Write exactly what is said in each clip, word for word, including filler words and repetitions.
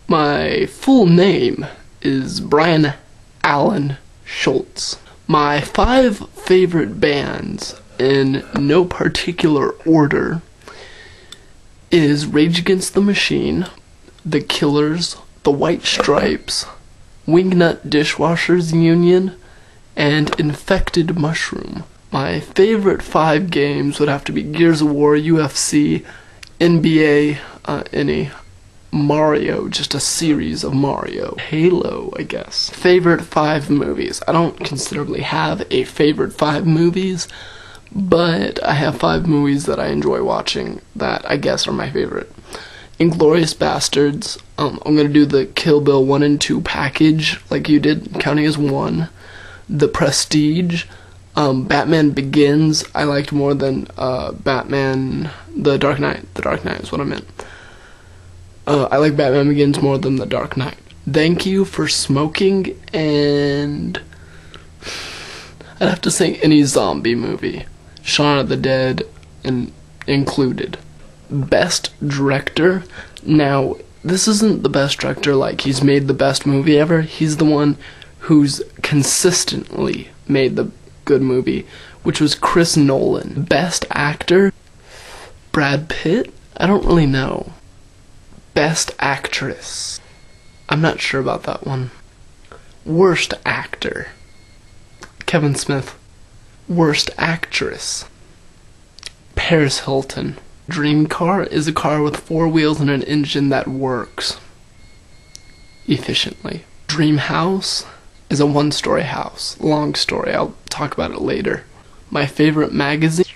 My full name is Brian Allen Schultz. My five favorite bands, in no particular order, is Rage Against the Machine, The Killers, The White Stripes, Wingnut Dishwashers Union, and Infected Mushroom. My favorite five games would have to be Gears of War, U F C, N B A, uh, any Mario, just a series of Mario. Halo, I guess. Favorite five movies. I don't considerably have a favorite five movies, but I have five movies that I enjoy watching that I guess are my favorite. Inglourious Bastards. Um, I'm gonna do the Kill Bill one and two package, like you did, counting as one. The Prestige. Um, Batman Begins, I liked more than uh, Batman, The Dark Knight. The Dark Knight is what I meant. Uh, I like Batman Begins more than The Dark Knight. Thank You for Smoking, and I'd have to say any zombie movie. Shaun of the Dead and included. Best Director. Now, this isn't the best director like he's made the best movie ever. He's the one who's consistently made the good movie, which was Chris Nolan. Best Actor. Brad Pitt? I don't really know. Best Actress. I'm not sure about that one. Worst Actor. Kevin Smith. Worst Actress. Paris Hilton. Dream car is a car with four wheels and an engine that works efficiently. Dream house is a one-story house. Long story, I'll talk about it later. My favorite magazine,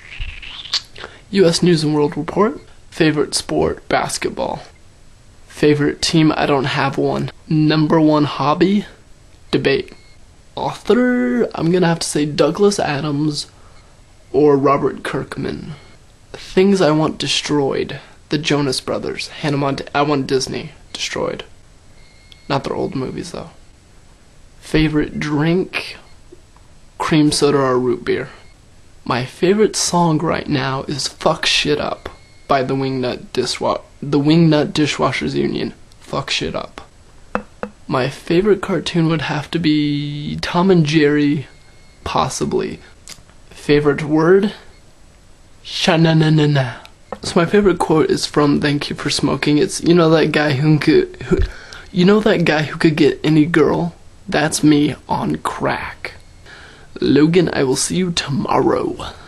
U S News and World Report. Favorite sport, basketball. Favorite team, I don't have one. Number one hobby, debate. Author, I'm gonna have to say Douglas Adams or Robert Kirkman. Things I want destroyed, the Jonas Brothers. Hannah Montana, I want Disney destroyed. Not their old movies though. Favorite drink, cream soda or root beer. My favorite song right now is Fuck Shit Up by the Wingnut Dishwa- the Wingnut Dishwashers Union. Fuck Shit Up. My favorite cartoon would have to be Tom and Jerry, possibly. Favorite word? Sha-na-na-na-na. So my favorite quote is from Thank You for Smoking. It's, you know that guy who could, who, you know that guy who could get any girl? That's me on crack. Logan, I will see you tomorrow.